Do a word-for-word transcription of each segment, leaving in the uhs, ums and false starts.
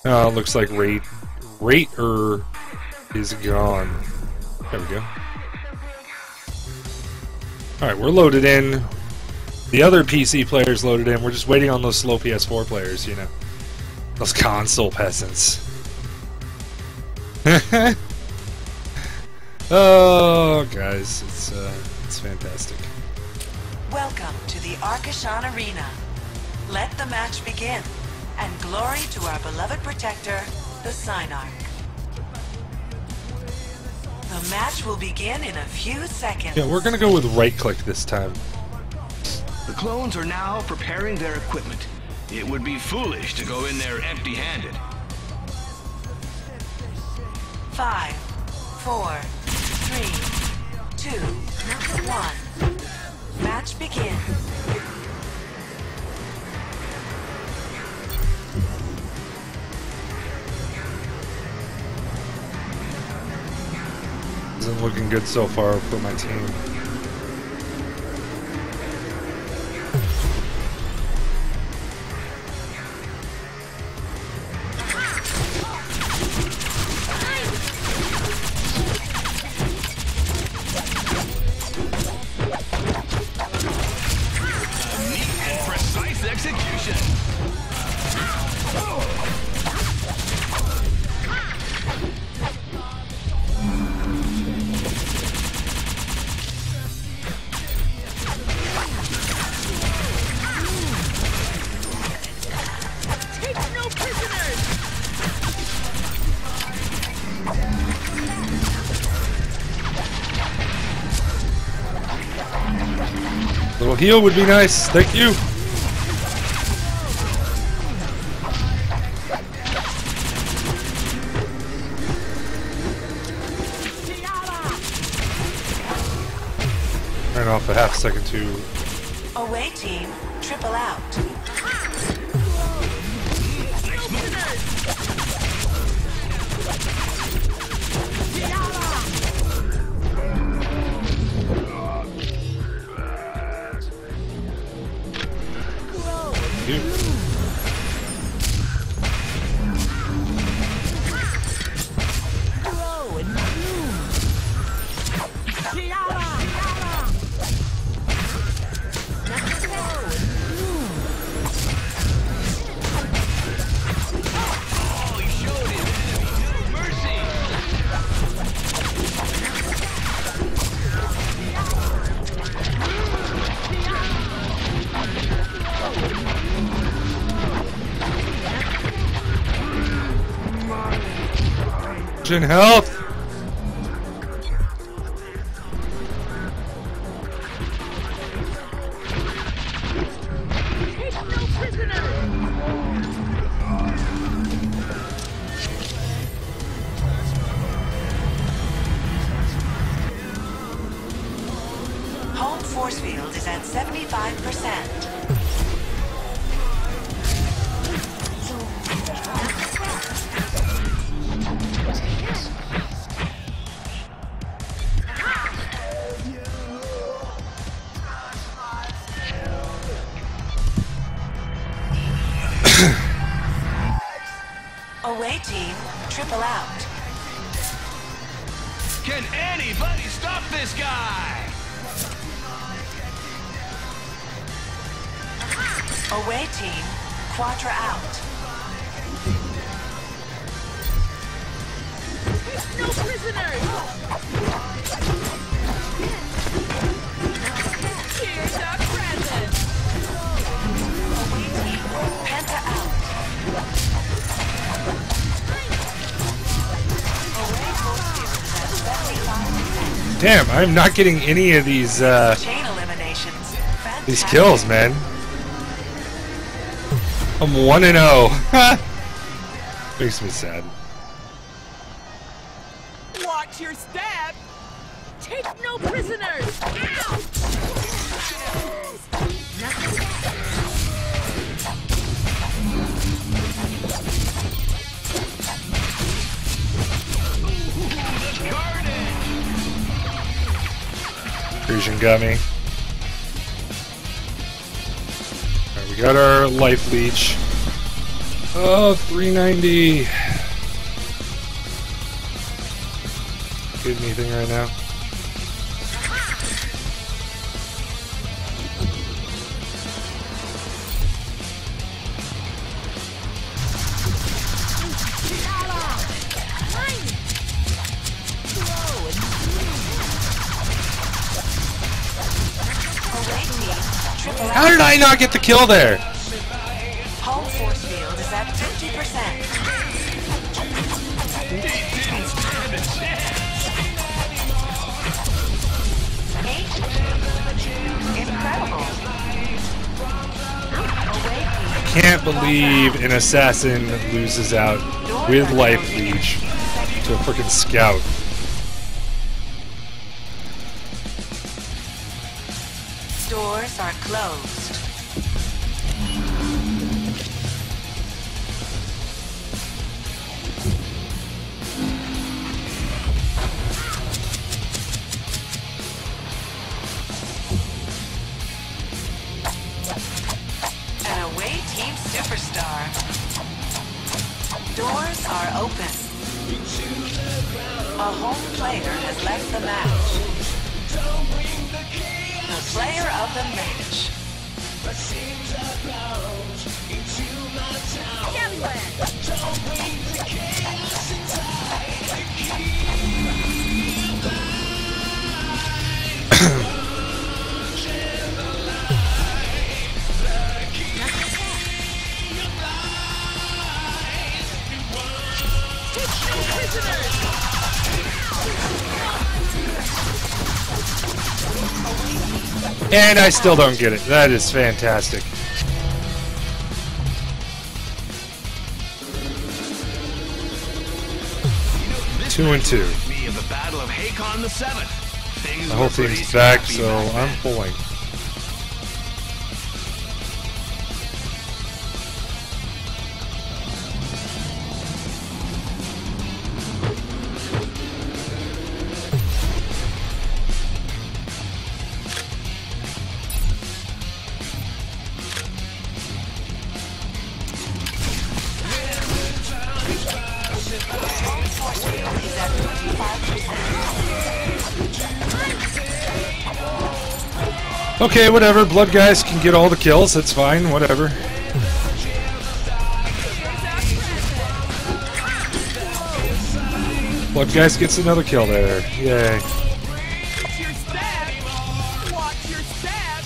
Oh, it looks like rate Rater is gone. There we go. Alright, we're loaded in. The other P C players loaded in. We're just waiting on those slow P S four players, you know. Those console peasants. Oh, guys, it's uh, it's fantastic. Welcome to the Arcachon Arena. Let the match begin, and glory to our beloved protector, the Synarch. The match will begin in a few seconds. Yeah, we're gonna go with right-click this time. The clones are now preparing their equipment. It would be foolish to go in there empty-handed. Five, four, three, two, one. Match begin. Isn't looking good so far for my team. Little heal would be nice. Thank you. Ran off a half second to. Away team, triple out. In health. Home force field is at seventy-five percent. Away team, triple out. Can anybody stop this guy? Away team, quadra out. No prisoners! Here's our present! Away team, penta out. Away force field is at seventy-five percent. Damn, I'm not getting any of these uh, Chain eliminations. these Fantastic. kills, man. I'm one and zero. Makes me sad. Watch your step! Take no prisoners! Ow! Frisian got me. Alright, we got our life leech. Oh, three ninety. Get anything right now? How did I not get the kill there? Home force field is at fifty percent. Incredible. Can't believe an assassin loses out with life leech to a freaking scout. Doors are closed. An away team superstar. Doors are open. A home player has left the match. The player of the match. And I still don't get it. That is fantastic. Two and two. Me of the Battle of Hakon the Seventh. Things The whole were pretty team's back, scrappy so back I'm then. pulling. Okay, whatever. Blood guys can get all the kills. That's fine. Whatever. Blood guys gets another kill there. Yay. Watch your step. Watch your step.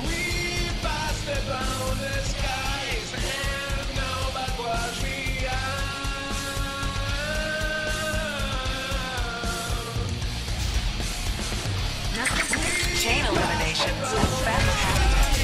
Chain eliminations. Fantastic.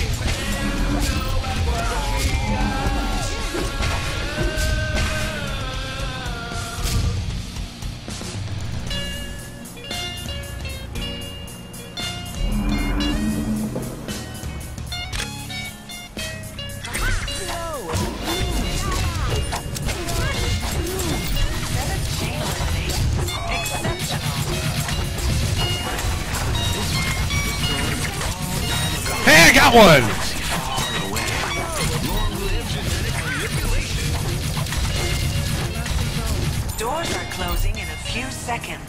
Hey, I got one! Doors are closing in a few seconds.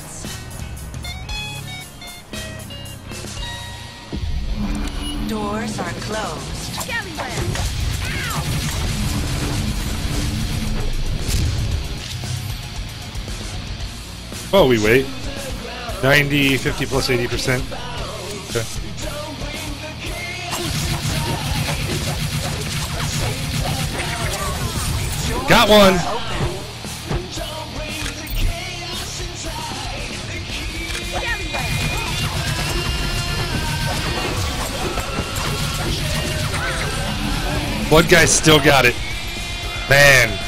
Doors are closed. Oh, we wait. ninety, fifty plus eighty percent. Okay. Got one! Blood guy still got it. Man.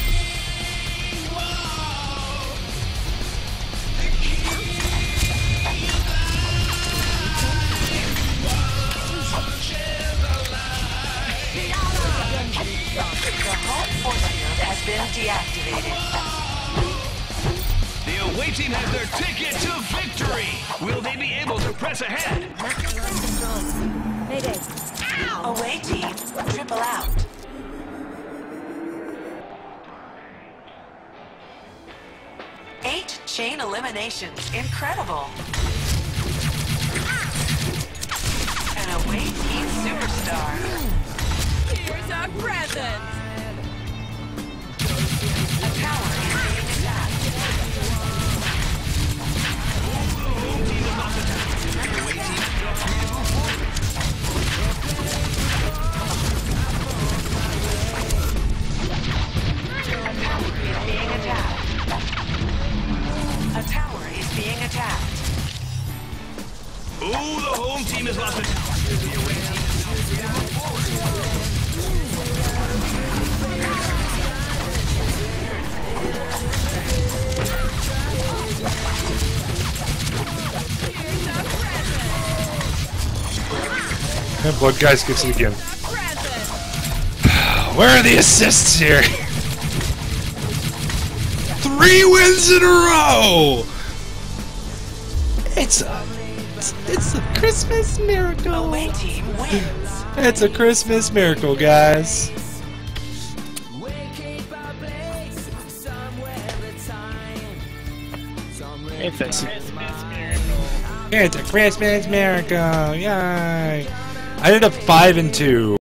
Been deactivated. The away team has their ticket to victory. Will they be able to press ahead? Mayday. Away team, triple out. chain eliminations. Incredible. An away team superstar. Here's our present. A tower is being attacked. A tower is being attacked. Ooh, the home team has lost a tower. The away team is moving forward. Here's our present. And Blood Guys gets it again. Present. Where are the assists here? Three wins in a row! It's a, it's, it's a Christmas miracle. Away team wins. It's a Christmas miracle, guys. It's a Christmas miracle. It's a Christmas miracle. Yay! I ended up five and two.